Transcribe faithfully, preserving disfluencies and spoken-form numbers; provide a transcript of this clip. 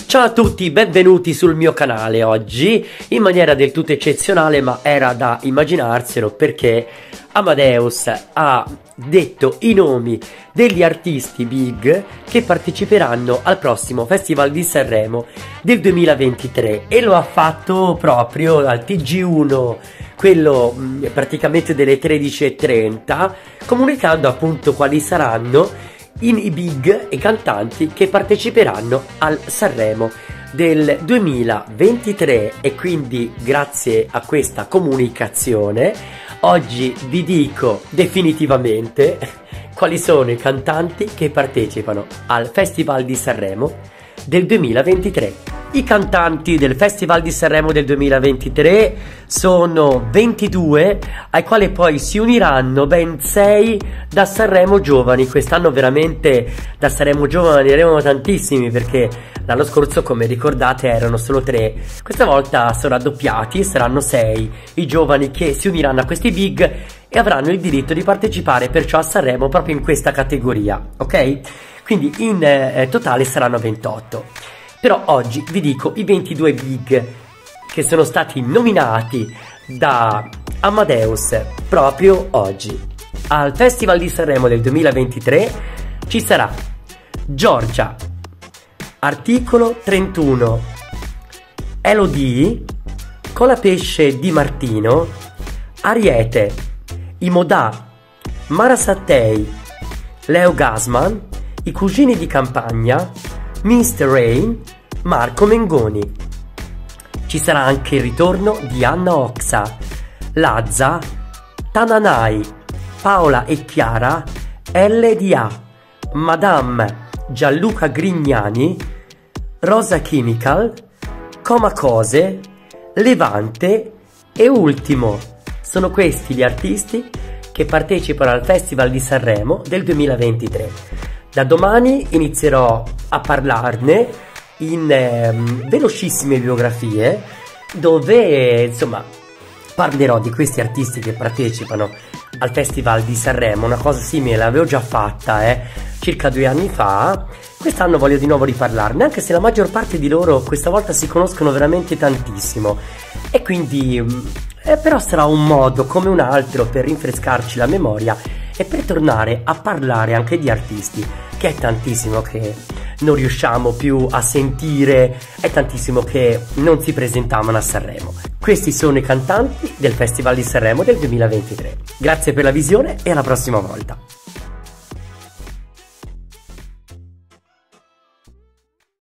Ciao a tutti, benvenuti sul mio canale oggi in maniera del tutto eccezionale, ma era da immaginarselo perché Amadeus ha detto i nomi degli artisti big che parteciperanno al prossimo Festival di Sanremo del duemilaventitré e lo ha fatto proprio al T G uno, quello mh, praticamente delle tredici e trenta, comunicando appunto quali saranno i big e cantanti che parteciperanno al Sanremo del duemilaventitré. E quindi grazie a questa comunicazione oggi vi dico definitivamente quali sono i cantanti che partecipano al Festival di Sanremo del duemilaventitré. I cantanti del Festival di Sanremo del duemilaventitré sono ventidue, ai quali poi si uniranno ben sei da Sanremo Giovani. Quest'anno veramente da Sanremo Giovani erano tantissimi, perché l'anno scorso, come ricordate, erano solo tre. Questa volta sono raddoppiati, saranno sei i giovani che si uniranno a questi big e avranno il diritto di partecipare perciò a Sanremo proprio in questa categoria, ok? Quindi in eh, totale saranno ventotto. Però oggi vi dico i ventidue big che sono stati nominati da Amadeus proprio oggi. Al Festival di Sanremo del duemilaventitré ci sarà Giorgia, Articolo trentuno, Elodie, Colapesce Di Martino, Ariete, Imodà, Mara Sattei, Leo Gasman, I Cugini di Campagna, mister Rain, Marco Mengoni. Ci sarà anche il ritorno di Anna Oxa, Lazza, Tananai, Paola e Chiara, L D A, Madame, Gianluca Grignani, Rosa Chemical, Comacose, Levante e Ultimo. Sono questi gli artisti che partecipano al Festival di Sanremo del duemilaventitré. Da domani inizierò a parlarne in eh, velocissime biografie, dove insomma parlerò di questi artisti che partecipano al Festival di Sanremo. Una cosa simile l'avevo già fatta eh, circa due anni fa. Quest'anno voglio di nuovo riparlarne, anche se la maggior parte di loro questa volta si conoscono veramente tantissimo, e quindi eh, però sarà un modo come un altro per rinfrescarci la memoria e per tornare a parlare anche di artisti che è tantissimo che non riusciamo più a sentire, è tantissimo che non si presentavano a Sanremo. Questi sono i cantanti del Festival di Sanremo del duemilaventitré. Grazie per la visione e alla prossima volta.